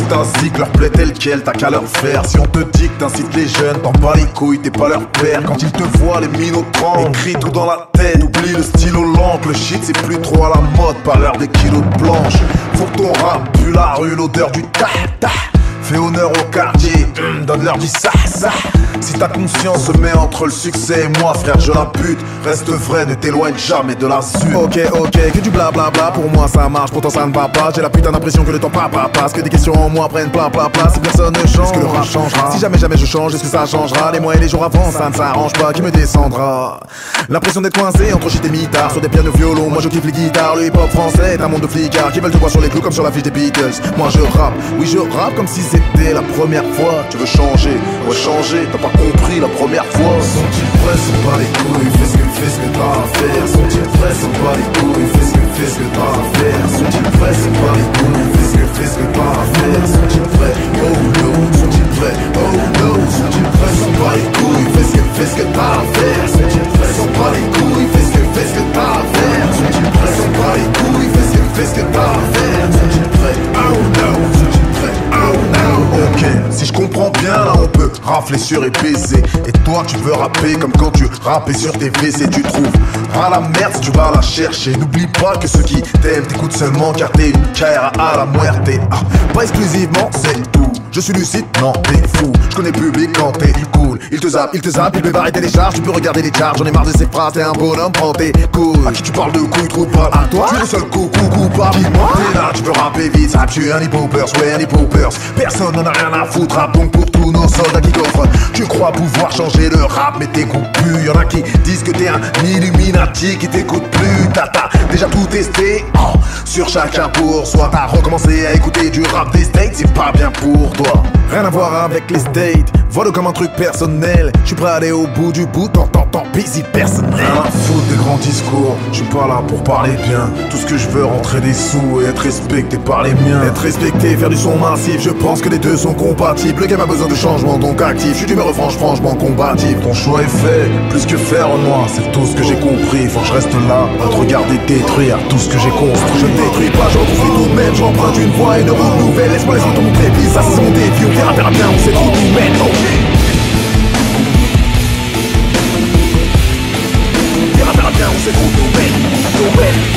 t'insiques, leur plaît tel quel, t'as qu'à leur faire. Si on te dit que t'incites les jeunes, t'en bats les couilles, t'es pas leur père. Quand ils te voient les minots tremblent, écrit tout dans la tête, oublie le stylo l'encre. Le shit c'est plus trop à la mode, par l'heure des kilos de planches. Faut que ton rap pue la rue, l'odeur du ta. Fais honneur au quartier, donne-leur du ça. Si ta conscience se met entre le succès et moi, frère, je la bute. Reste vrai, ne t'éloigne jamais de la suite. Ok, que du blablabla, pour moi ça marche, pourtant ça ne va pas. J'ai la putain d'impression que le temps passe, que des questions en moi prennent place. Si personne ne change, est-ce que le rap changera? Si jamais je change, est-ce que ça changera? Les mois et les jours avant, ça ne s'arrange pas, qui me descendra? L'impression d'être coincé entre shit et mitard, sur des pianos violons, moi je kiffe les guitares. Le hip-hop français est un monde de flicards qui veulent te voir sur les clous comme sur la fiche des Beatles. Moi je rappe, oui je rappe comme si c'était la première fois. Tu veux changer, ouais changer, t'as pas compris la première fois. Sont-ils prêts, c'est pas les couilles, fais ce que t'as à faire. Sont-ils prêts, c'est pas les couilles, fais ce que t'as à faire. Sont-ils prêts, c'est pas les couilles, fais ce que t'as à faire. Sont-ils prêts, oh no, sont-ils prêts, oh no. Sont-ils prêts, sont pas les couilles, fais ce que t'as à faire. Sont-ils prêts, sont pas les couilles, fais ce que t'as à faire. Sont-ils prêts, sont pas les couilles, fais ce que t'as à faire. Sont-ils prêts, oh no, sont-ils prêts, oh no. Ok, si je comprends bien là on peut rafler sur et baiser. Et toi tu veux rapper comme quand tu rappais sur tes WC. Tu trouves à la merde si tu vas la chercher. N'oublie pas que ceux qui t'aiment t'écoutent seulement car t'es une carrière à la muerte. Pas exclusivement c'est tout. Je suis lucide, non t'es fou. Je connais le public quand t'es cool. Il te zappe, il peut barrer tes décharges. Tu peux regarder les charges, j'en ai marre de ces phrases. T'es un bonhomme, prends tes couilles. À qui tu parles de couilles, trou de balle? À toi? Tu es le seul coupable. Dis-moi, t'es là, tu veux rapper vite, ça tue un hip-hoppers, ouais un hip-hoppers. Personne n'en a rien à foutre, rap donc pour tous nos soldats qui coffrent. Tu crois pouvoir changer le rap mais t'écoutes plus. Y'en a qui disent que t'es un Illuminati qui t'écoute plus. T'as déjà tout testé, sur chacun pour soi. T'as recommencé à écouter du rap des States, c'est pas bien pour toi. Rien à voir avec les States, vois-le comme un truc personnel. Je suis prêt à aller au bout du bout, tant pis si personnel. Rien à foutre des grands discours, je suis pas là pour parler bien. Tout ce que je veux, rentrer des sous et être respecté par les miens. Être respecté, faire du son massif, je pense que les deux sont compatibles. Le game a besoin de changement donc actif, je suis d'humeur franchement combatif. Ton choix est fait, plus que faire en moi, c'est tout ce que j'ai compris. Faut que je reste là, à te regarder détruire tout ce que j'ai construit. Je ne détruis pas, je reconstruis tout de même. J'emprunte une voie et une route nouvelle. Laisse-moi les entendre mon trépied, ça c'est mon défi. On verra bien où c'est trop nous mène. On verra bien où c'est trop nous mène.